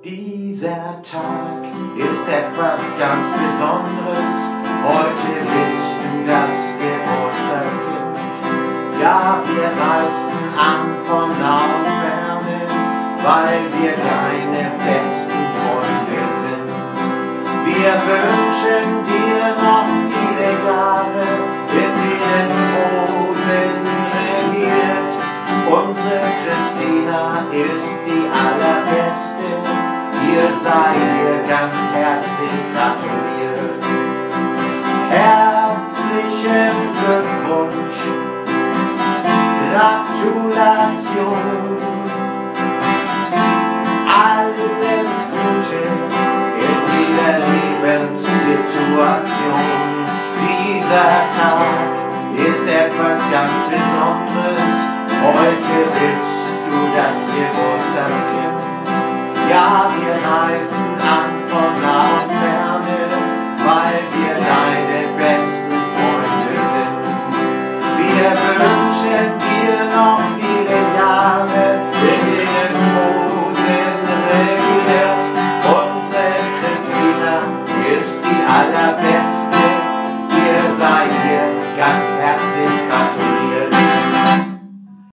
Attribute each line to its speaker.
Speaker 1: Dieser Tag ist etwas ganz Besonderes. Heute bist du das Geburtstagskind. Ja, wir reisten an von nah und ferne, weil wir deine besten Freunde sind. Wir wünschen dir noch viele Jahre, in denen Rosen regiert. Unsere Christina ist die allerbeste. Ihr sei ihr ganz herzlich gratuliert. Herzlichen Glückwunsch, Gratulation, alles Gute in jeder Lebenssituation. Dieser Tag ist etwas ganz Besonderes. Heute bist du das Geburtstagskind. Ja, wir reisen an von nah und ferne, weil wir deine besten Freunde sind. Wir wünschen dir noch viele Jahre, in denen Rosen regiert. Unsere Christina ist die allerbeste.